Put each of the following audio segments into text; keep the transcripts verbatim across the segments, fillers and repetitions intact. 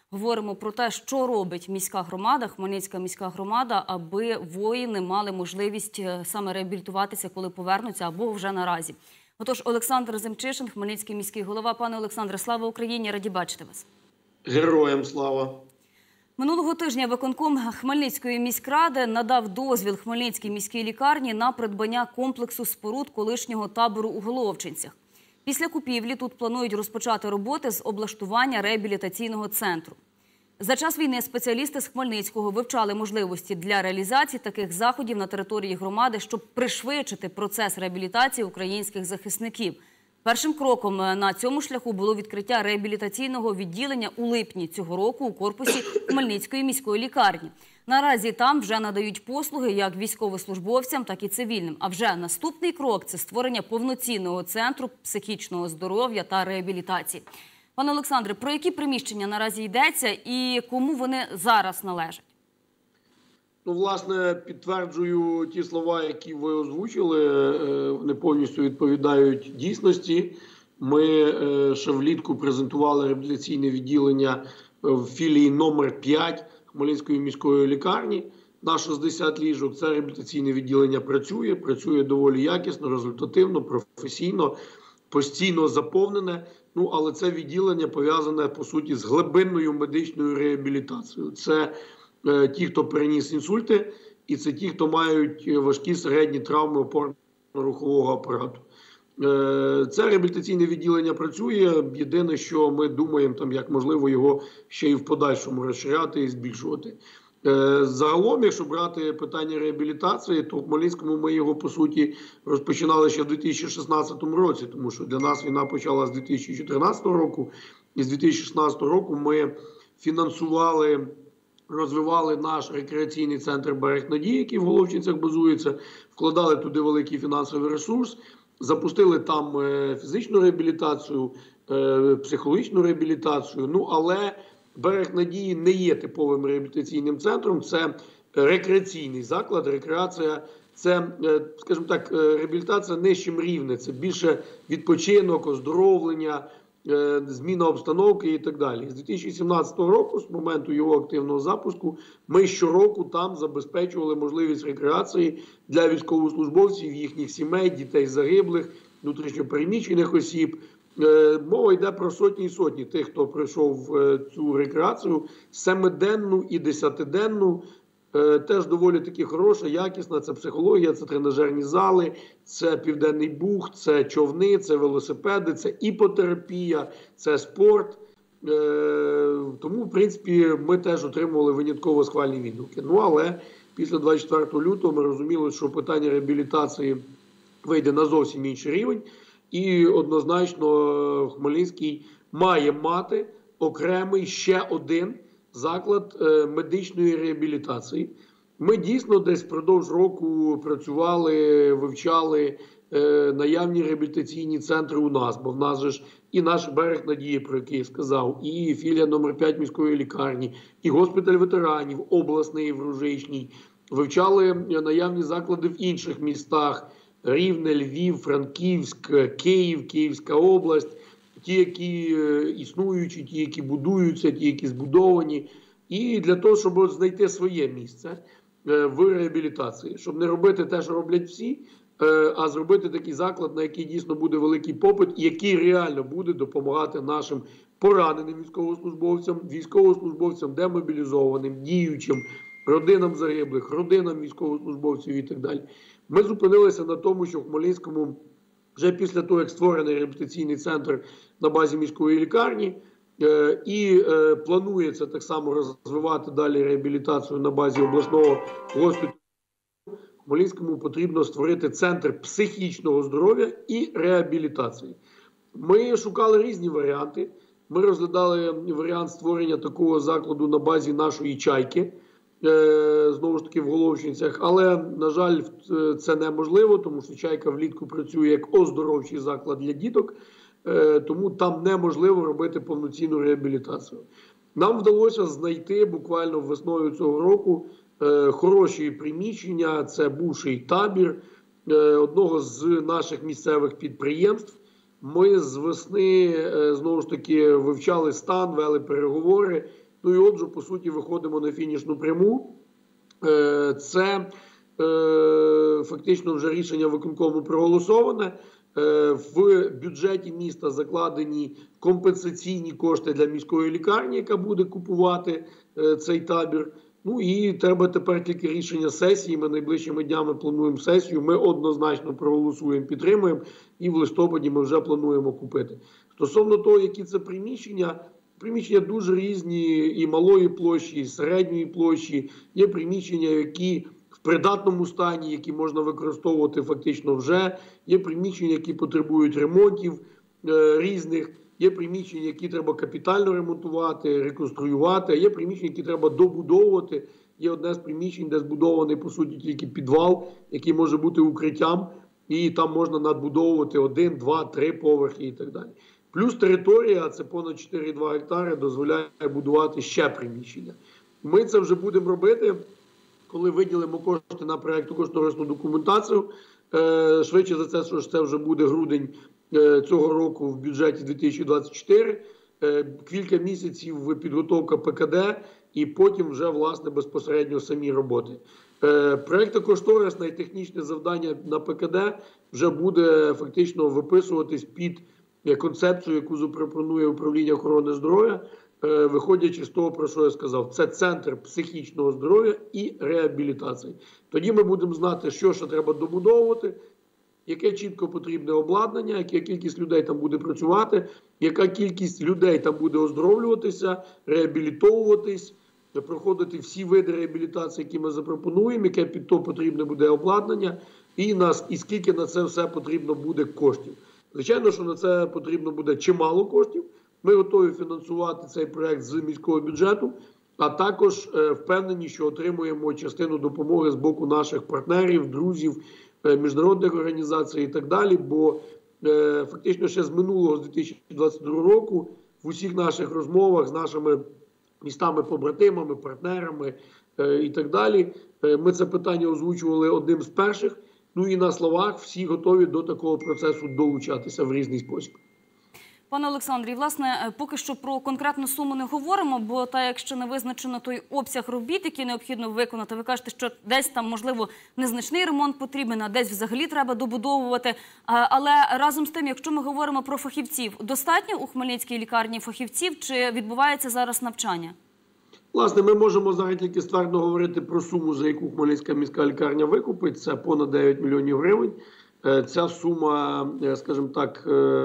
Говоримо про те, що робить міська громада, Хмельницька міська громада, аби воїни мали можливість саме реабілітуватися, коли повернуться, або вже наразі. Отож, Олександр Земчишин, Хмельницький міський голова. Пане Олександре, слава Україні, раді бачити вас. Героям слава. Минулого тижня виконком Хмельницької міськради надав дозвіл Хмельницькій міській лікарні на придбання комплексу споруд колишнього табору у Головчинцях. Після купівлі тут планують розпочати роботи з облаштування реабілітаційного центру. За час війни спеціалісти з Хмельницького вивчали можливості для реалізації таких заходів на території громади, щоб пришвидшити процес реабілітації українських захисників. Першим кроком на цьому шляху було відкриття реабілітаційного відділення у липні цього року у корпусі Хмельницької міської лікарні. Наразі там вже надають послуги як військовослужбовцям, так і цивільним. А вже наступний крок – це створення повноцінного центру психічного здоров'я та реабілітації. Пане Олександре, про які приміщення наразі йдеться і кому вони зараз належать? Ну, власне, підтверджую ті слова, які ви озвучили, вони повністю відповідають дійсності. Ми ще влітку презентували реабілітаційне відділення в філії номер п'ять Хмельницької міської лікарні на шістдесят ліжок. Це реабілітаційне відділення працює, працює доволі якісно, результативно, професійно, постійно заповнене. Ну, але це відділення пов'язане, по суті, з глибинною медичною реабілітацією. Це е, ті, хто переніс інсульти, і це ті, хто мають важкі середні травми опорно-рухового апарату. Е, це реабілітаційне відділення працює. Єдине, що ми думаємо, там, як можливо його ще і в подальшому розширяти і збільшувати. Е, загалом, якщо брати питання реабілітації, то в Хмельницькому ми його, по суті, розпочинали ще в дві тисячі шістнадцятому році, тому що для нас війна почалася з дві тисячі чотирнадцятого року, і з дві тисячі шістнадцятого року ми фінансували, розвивали наш рекреаційний центр «Берег Надії», який в Головчинцях базується, вкладали туди великий фінансовий ресурс, запустили там фізичну реабілітацію, психологічну реабілітацію, ну, але «Берег Надії» не є типовим реабілітаційним центром, це рекреаційний заклад, рекреація, це, скажімо так, реабілітація нижчим рівнем, це більше відпочинок, оздоровлення, зміна обстановки і так далі. З дві тисячі сімнадцятого року, з моменту його активного запуску, ми щороку там забезпечували можливість рекреації для військовослужбовців, їхніх сімей, дітей загиблих, внутрішньопереміщених осіб. Мова йде про сотні і сотні тих, хто пройшов цю рекреацію, семиденну і десятиденну, теж доволі таки хороша, якісна, це психологія, це тренажерні зали, це Південний Буг, це човни, це велосипеди, це іпотерапія, це спорт. Тому, в принципі, ми теж отримували винятково схвальні відгуки. Ну, але після двадцять четвертого лютого ми розуміли, що питання реабілітації вийде на зовсім інший рівень. І однозначно Хмельницький має мати окремий ще один заклад медичної реабілітації. Ми дійсно десь впродовж року працювали, вивчали наявні реабілітаційні центри у нас, бо в нас же ж і наш «Берег Надії», про який я сказав, і філія номер п'ять міської лікарні, і госпіталь ветеранів, обласний в Ружичній. Вивчали наявні заклади в інших містах. Рівне, Львів, Франківськ, Київ, Київська область, ті, які існуючі, ті, які будуються, ті, які збудовані. І для того, щоб знайти своє місце в реабілітації, щоб не робити те, що роблять всі, а зробити такий заклад, на який дійсно буде великий попит, і який реально буде допомагати нашим пораненим військовослужбовцям, військовослужбовцям демобілізованим, діючим, родинам загиблих, родинам військовослужбовців і так далі. Ми зупинилися на тому, що в Хмельницькому вже після того, як створений реабілітаційний центр на базі міської лікарні, е, і е, планується так само розвивати далі реабілітацію на базі обласного госпіталю, в Хмельницькому потрібно створити центр психічного здоров'я і реабілітації. Ми шукали різні варіанти. Ми розглядали варіант створення такого закладу на базі нашої «Чайки», знову ж таки в Головчинцях, але, на жаль, це неможливо, тому що «Чайка» влітку працює як оздоровчий заклад для діток, тому там неможливо робити повноцінну реабілітацію. Нам вдалося знайти буквально весною цього року хороші приміщення, це бувший табір одного з наших місцевих підприємств. Ми з весни, знову ж таки, вивчали стан, вели переговори. Ну от, по суті, виходимо на фінішну пряму. Це фактично вже рішення виконкому проголосоване. В бюджеті міста закладені компенсаційні кошти для міської лікарні, яка буде купувати цей табір. Ну і треба тепер тільки рішення сесії. Ми найближчими днями плануємо сесію. Ми однозначно проголосуємо, підтримуємо. І в листопаді ми вже плануємо купити. Стосовно того, які це приміщення, приміщення дуже різні і малої площі, і середньої площі. Є приміщення, які в придатному стані, які можна використовувати фактично вже. Є приміщення, які потребують ремонтів е, різних. Є приміщення, які треба капітально ремонтувати, реконструювати. Є приміщення, які треба добудовувати. Є одне з приміщень, де збудований, по суті, тільки підвал, який може бути укриттям. І там можна надбудовувати один, два, три поверхи і так далі. Плюс територія, це понад чотири цілих два гектари, дозволяє будувати ще приміщення. Ми це вже будемо робити, коли виділимо кошти на проєктно-кошторисну документацію. Швидше за це, що це вже буде грудень цього року в бюджеті дві тисячі двадцять чотири. Кілька місяців підготовка ПКД і потім вже, власне, безпосередньо самі роботи. Проєктно-кошторисне і технічне завдання на ПКД вже буде фактично виписуватись під концепцію, яку запропонує управління охорони здоров'я, виходячи з того, про що я сказав. Це центр психічного здоров'я і реабілітації. Тоді ми будемо знати, що ще треба добудовувати, яке чітко потрібне обладнання, яка кількість людей там буде працювати, яка кількість людей там буде оздоровлюватися, реабілітовуватись, проходити всі види реабілітації, які ми запропонуємо, яке під то потрібне буде обладнання, і, нас, і скільки на це все потрібно буде коштів. Звичайно, що на це потрібно буде чимало коштів. Ми готові фінансувати цей проєкт з міського бюджету, а також е, впевнені, що отримуємо частину допомоги з боку наших партнерів, друзів, е, міжнародних організацій і так далі, бо е, фактично ще з минулого, з дві тисячі двадцять другого року, в усіх наших розмовах з нашими містами-побратимами, партнерами е, і так далі, е, ми це питання озвучували одним з перших. Ну і на словах всі готові до такого процесу долучатися в різний спосіб. Пане Олександрі, власне, поки що про конкретну суму не говоримо, бо та, якщо не визначено той обсяг робіт, які необхідно виконати, ви кажете, що десь там, можливо, незначний ремонт потрібен, а десь взагалі треба добудовувати. Але разом з тим, якщо ми говоримо про фахівців, достатньо у Хмельницькій лікарні фахівців, чи відбувається зараз навчання? Власне, ми можемо зараз тільки ствердно говорити про суму, за яку Хмельницька міська лікарня викупить. Це понад дев'ять мільйонів гривень. Ця сума, скажімо так,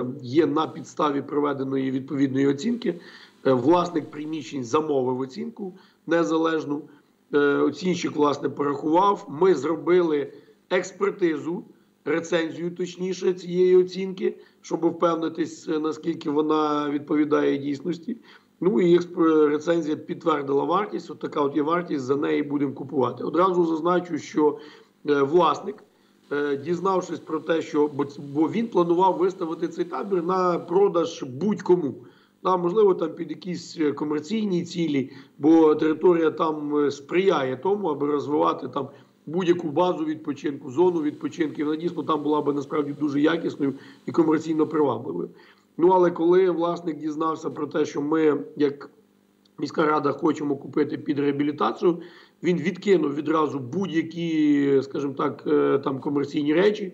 є на підставі проведеної відповідної оцінки. Власник приміщень замовив оцінку незалежну. Оцінщик, власне, порахував. Ми зробили експертизу, рецензію, точніше, цієї оцінки, щоб впевнитись, наскільки вона відповідає дійсності. Ну і рецензія підтвердила вартість. От така от є вартість, за неї будемо купувати. Одразу зазначу, що власник, дізнавшись про те, що бо він планував виставити цей табір на продаж будь-кому. Да, можливо, там під якісь комерційні цілі, бо територія там сприяє тому, аби розвивати там будь-яку базу відпочинку, зону відпочинку. Вона дійсно там була б насправді дуже якісною і комерційно привабливою. Ну, але коли власник дізнався про те, що ми, як міська рада, хочемо купити під реабілітацію, він відкинув відразу будь-які, скажімо так, там комерційні речі,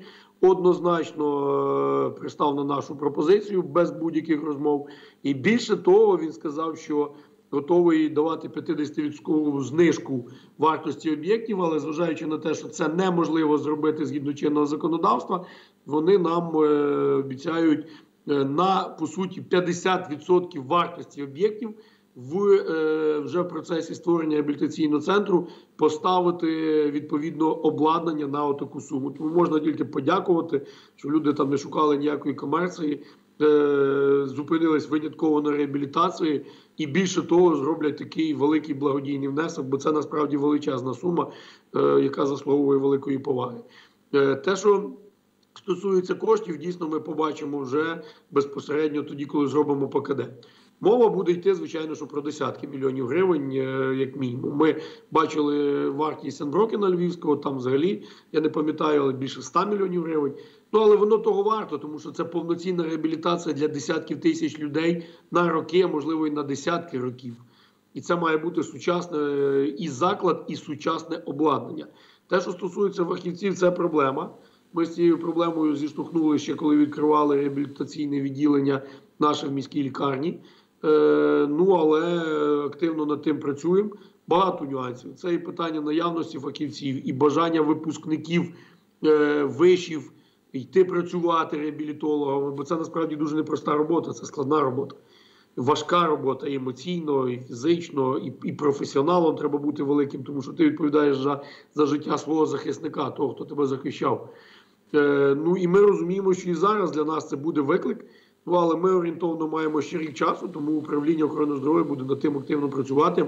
однозначно пристав на нашу пропозицію без будь-яких розмов. І більше того, він сказав, що готовий давати п'ятдесятивідсоткову знижку вартості об'єктів, але зважаючи на те, що це неможливо зробити згідно чинного законодавства, вони нам обіцяють на, по суті, п'ятдесят відсотків вартості об'єктів в е, вже в процесі створення реабілітаційного центру поставити відповідно обладнання на таку суму. Тому можна тільки подякувати, що люди там не шукали ніякої комерції, е, зупинились винятково на реабілітації і більше того зроблять такий великий благодійний внесок, бо це насправді величезна сума, е, яка заслуговує великої поваги. Е, те, що стосується коштів, дійсно ми побачимо вже безпосередньо тоді, коли зробимо ПКД. Мова буде йти, звичайно, що про десятки мільйонів гривень, як мінімум. Ми бачили вартість Сенброкена Львівського, там взагалі, я не пам'ятаю, але більше ста мільйонів гривень. Ну, але воно того варто, тому що це повноцінна реабілітація для десятків тисяч людей на роки, а можливо і на десятки років. І це має бути сучасний і заклад, і сучасне обладнання. Те, що стосується фахівців, це проблема. Ми з цією проблемою зіштовхнулися ще, коли відкривали реабілітаційне відділення наше в міській лікарні. Е, ну, але активно над тим працюємо. Багато нюансів. Це і питання наявності фахівців, і бажання випускників е, вишів йти працювати реабілітологами, бо це насправді дуже непроста робота, це складна робота. Важка робота і емоційно, і фізично, і, і професіоналом треба бути великим, тому що ти відповідаєш за, за життя свого захисника, того, хто тебе захищав. Е, ну і ми розуміємо, що і зараз для нас це буде виклик, ну але ми орієнтовно маємо ще рік часу, тому управління охорони здоров'я буде над тим активно працювати.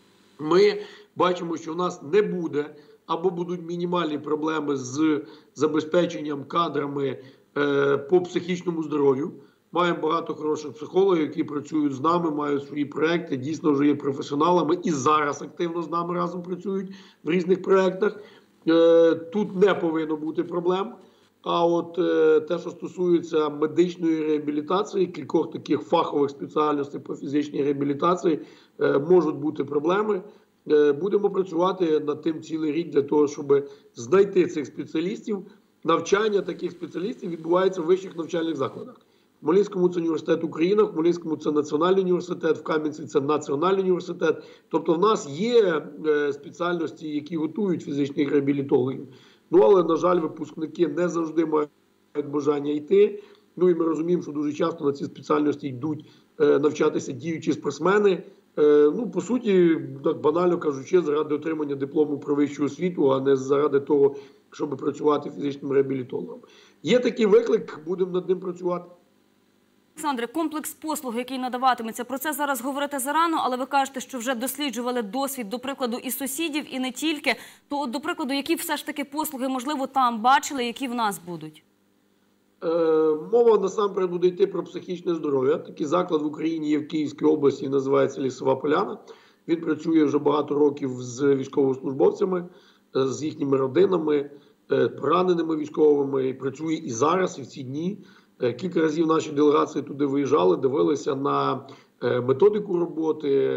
Ми бачимо, що в нас не буде або будуть мінімальні проблеми з забезпеченням кадрами е, по психічному здоров'ю. Маємо багато хороших психологів, які працюють з нами, мають свої проекти, дійсно вже є професіоналами і зараз активно з нами разом працюють в різних проектах. Е, тут не повинно бути проблем. А от е, те, що стосується медичної реабілітації, кількох таких фахових спеціальностей по фізичній реабілітації, е, можуть бути проблеми. Е, будемо працювати над тим цілий рік для того, щоб знайти цих спеціалістів. Навчання таких спеціалістів відбувається в вищих навчальних закладах. В Хмельницькому це університет Україна, в Хмельницькому це Національний університет, в Кам'янці це Національний університет. Тобто в нас є е, спеціальності, які готують фізичних реабілітологів. Ну, але, на жаль, випускники не завжди мають бажання йти. Ну, і ми розуміємо, що дуже часто на ці спеціальності йдуть е, навчатися діючі спортсмени. Е, ну, по суті, так банально кажучи, заради отримання диплому про вищу освіту, а не заради того, щоб працювати фізичним реабілітологом. Є такий виклик, будемо над ним працювати. Олександре, комплекс послуг, який надаватиметься, про це зараз говорити зарано, але ви кажете, що вже досліджували досвід, до прикладу, і сусідів, і не тільки. То, от, до прикладу, які все ж таки послуги, можливо, там бачили, які в нас будуть? Е, мова насамперед буде йти про психічне здоров'я. Такий заклад в Україні є в Київській області, називається Лісова Поляна. Він працює вже багато років з військовослужбовцями, з їхніми родинами, пораненими військовими. Працює і зараз, і в ці дні. Кілька разів наші делегації туди виїжджали, дивилися на методику роботи,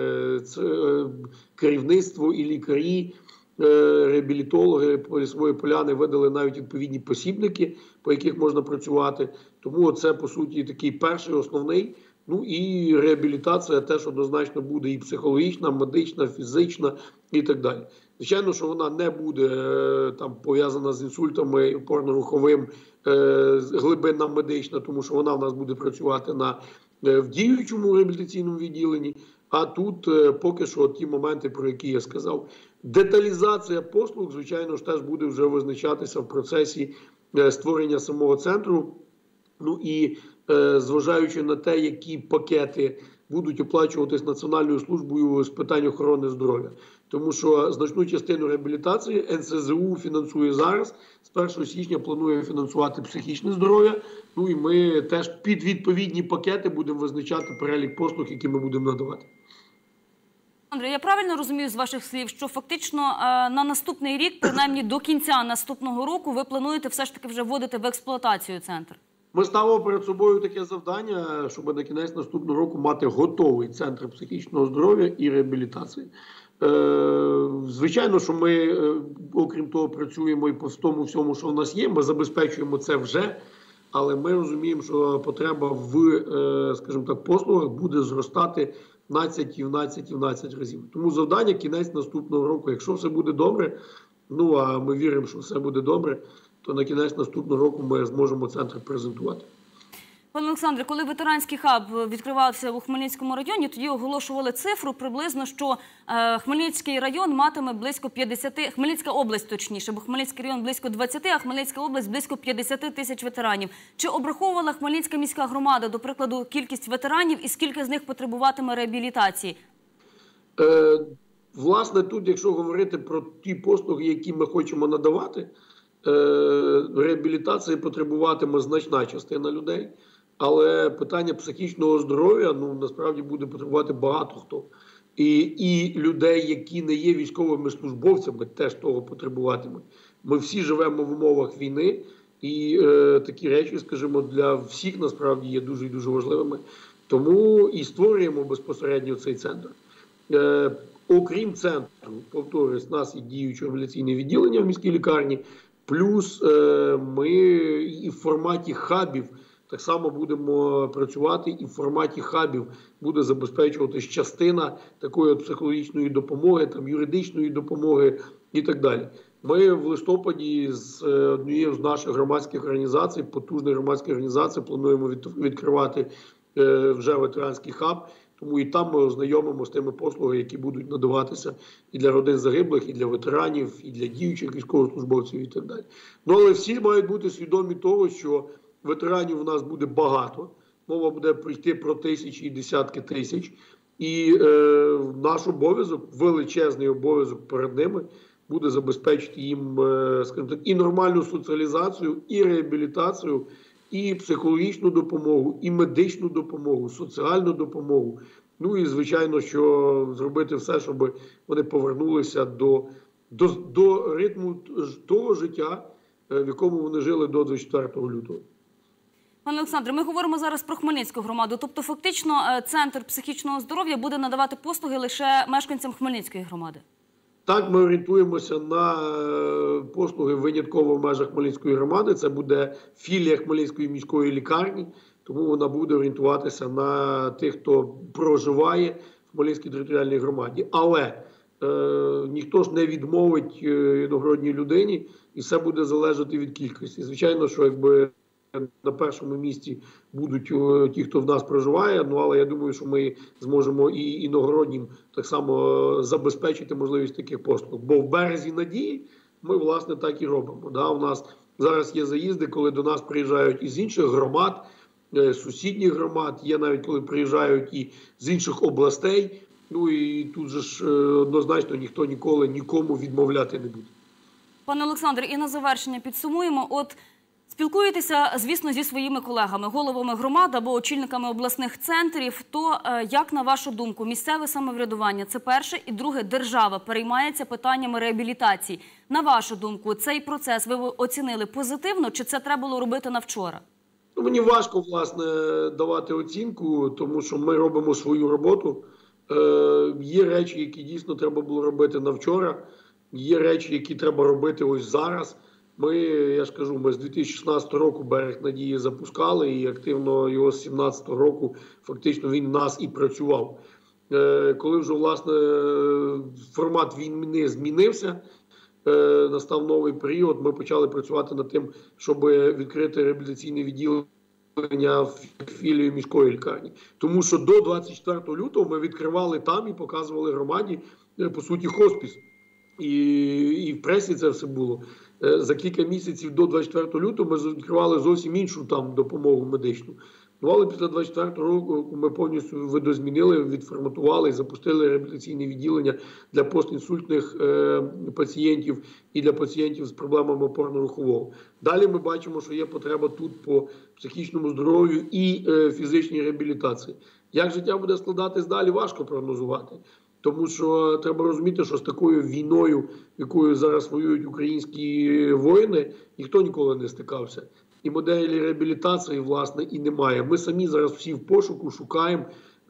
керівництво і лікарі, реабілітологи по Лісової Поляни видали навіть відповідні посібники, по яких можна працювати. Тому це, по суті, такий перший, основний. Ну і реабілітація теж однозначно буде і психологічна, медична, фізична і так далі. Звичайно, що вона не буде там пов'язана з інсультами, опорно-руховим, глибинна медична, тому що вона в нас буде працювати на в діючому реабілітаційному відділенні. А тут поки що ті моменти, про які я сказав. Деталізація послуг, звичайно ж, теж буде вже визначатися в процесі створення самого центру. Ну і зважаючи на те, які пакети будуть оплачуватись Національною службою з питань охорони здоров'я. Тому що значну частину реабілітації ен ес зе у фінансує зараз, з першого січня планує фінансувати психічне здоров'я. Ну і ми теж під відповідні пакети будемо визначати перелік послуг, які ми будемо надавати. Андрій, я правильно розумію з ваших слів, що фактично на наступний рік, принаймні до кінця наступного року, ви плануєте все ж таки вже вводити в експлуатацію центр? Ми ставимо перед собою таке завдання, щоб на кінець наступного року мати готовий центр психічного здоров'я і реабілітації. Звичайно, що ми, окрім того, працюємо і по тому всьому, що в нас є, ми забезпечуємо це вже, але ми розуміємо, що потреба в, скажімо так, послугах буде зростати дванадцять, дванадцять, дванадцять разів. Тому завдання кінець наступного року, якщо все буде добре, ну а ми віримо, що все буде добре, то на кінець наступного року ми зможемо центр презентувати. Пане Олександре, коли ветеранський хаб відкривався у Хмельницькому районі, тоді оголошували цифру приблизно, що е, Хмельницький район матиме близько п'ятдесят, Хмельницька область точніше, бо Хмельницький район близько двадцяти, а Хмельницька область близько п'ятдесят тисяч ветеранів. Чи обраховувала Хмельницька міська громада, до прикладу, кількість ветеранів і скільки з них потребуватиме реабілітації? Е, власне, тут, якщо говорити про ті послуги, які ми хочемо надавати, е, реабілітації потребуватиме значна частина людей. Але питання психічного здоров'я, ну, насправді буде потребувати багато хто. І, і людей, які не є військовими службовцями, теж того потребуватимуть. Ми всі живемо в умовах війни, і е, такі речі, скажімо, для всіх насправді є дуже і дуже важливими. Тому і створюємо безпосередньо цей центр. Е, окрім центру, повторюсь, у нас є діюче реабілітаційне відділення в міській лікарні, плюс е, ми і в форматі хабів так само будемо працювати, і в форматі хабів буде забезпечуватись частина такої от психологічної допомоги, там, юридичної допомоги і так далі. Ми в листопаді з однією з наших громадських організацій, потужних громадських організацій, плануємо відкривати вже ветеранський хаб, тому і там ми ознайомимо з тими послугами, які будуть надаватися і для родин загиблих, і для ветеранів, і для діючих військовослужбовців і так далі. Ну, але всі мають бути свідомі того, що ветеранів у нас буде багато, мова буде прийти про тисячі і десятки тисяч, і е, наш обов'язок, величезний обов'язок перед ними, буде забезпечити їм, скажімо так, і нормальну соціалізацію, і реабілітацію, і психологічну допомогу, і медичну допомогу, соціальну допомогу. Ну і, звичайно, що зробити все, щоб вони повернулися до, до, до ритму того життя, в якому вони жили до двадцять четвертого лютого. Пане Олександре, ми говоримо зараз про Хмельницьку громаду. Тобто, фактично, Центр психічного здоров'я буде надавати послуги лише мешканцям Хмельницької громади? Так, ми орієнтуємося на послуги винятково в межах Хмельницької громади. Це буде філія Хмельницької міської лікарні, тому вона буде орієнтуватися на тих, хто проживає в Хмельницькій територіальній громаді. Але е, ніхто ж не відмовить іногородній людині, і все буде залежати від кількості. Звичайно, що якби на першому місці будуть ті, хто в нас проживає, ну але я думаю, що ми зможемо і іногороднім так само забезпечити можливість таких послуг. Бо в березі надії ми, власне, так і робимо. Да? У нас зараз є заїзди, коли до нас приїжджають із інших громад, сусідніх громад, є навіть коли приїжджають і з інших областей. Ну і тут же ж однозначно ніхто ніколи нікому відмовляти не буде. Пане Олександре, і на завершення підсумуємо. От спілкуєтеся, звісно, зі своїми колегами, головами громад або очільниками обласних центрів. То, як на вашу думку, місцеве самоврядування – це перше, і друге, держава переймається питаннями реабілітації. На вашу думку, цей процес ви оцінили позитивно, чи це треба було робити на вчора? Ну, мені важко, власне, давати оцінку, тому що ми робимо свою роботу. Е, є речі, які дійсно треба було робити на вчора, є речі, які треба робити ось зараз. Ми, я ж кажу, ми з дві тисячі шістнадцятого року «Берег надії» запускали і активно його з дві тисячі сімнадцятого року фактично він в нас і працював. Е, коли вже, власне, формат війни змінився, е, настав новий період, ми почали працювати над тим, щоб відкрити реабілітаційне відділення в філії міської лікарні. Тому що до двадцять четвертого лютого ми відкривали там і показували громаді, по суті, хоспіс. І, і в пресі це все було. За кілька місяців до двадцять четвертого лютого ми відкривали зовсім іншу там допомогу медичну. Ну, але після двадцять четвертого року ми повністю видозмінили, відформатували і запустили реабілітаційне відділення для постінсультних е, пацієнтів і для пацієнтів з проблемами опорно-рухового. Далі ми бачимо, що є потреба тут по психічному здоров'ю і е, фізичній реабілітації. Як життя буде складатись далі, важко прогнозувати. Тому що треба розуміти, що з такою війною, якою зараз воюють українські воїни, ніхто ніколи не стикався. І моделі реабілітації, власне, і немає. Ми самі зараз всі в пошуку шукаємо,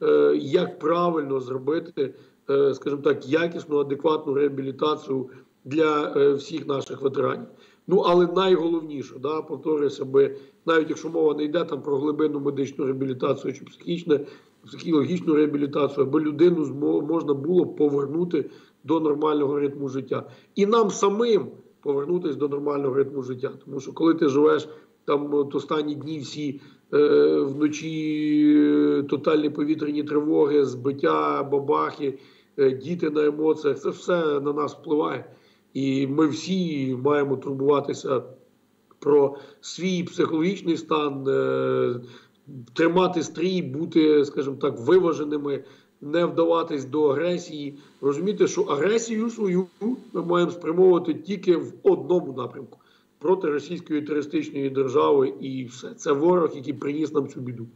як правильно зробити, скажімо так, якісну, адекватну реабілітацію для всіх наших ветеранів. Ну, але найголовніше, да, повторюся, би, навіть якщо мова не йде там про глибинну медичну реабілітацію чи психічне, психологічну реабілітацію, аби людину можна було повернути до нормального ритму життя. І нам самим повернутися до нормального ритму життя. Тому що коли ти живеш там от останні дні всі е, вночі е, тотальні повітряні тривоги, збиття, бабахи, е, діти на емоціях, це все на нас впливає. І ми всі маємо турбуватися про свій психологічний стан, е, тримати стрій, бути, скажімо так, виваженими, не вдаватись до агресії. Розумієте, що агресію свою ми маємо спрямовувати тільки в одному напрямку – проти російської терористичної держави, і все. Це ворог, який приніс нам цю біду.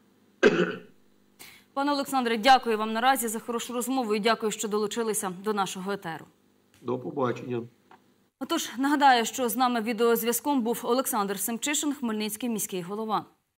Пане Олександре, дякую вам наразі за хорошу розмову і дякую, що долучилися до нашого етеру. До побачення. Отож, нагадаю, що з нами відеозв'язком був Олександр Семчишин, Хмельницький міський голова.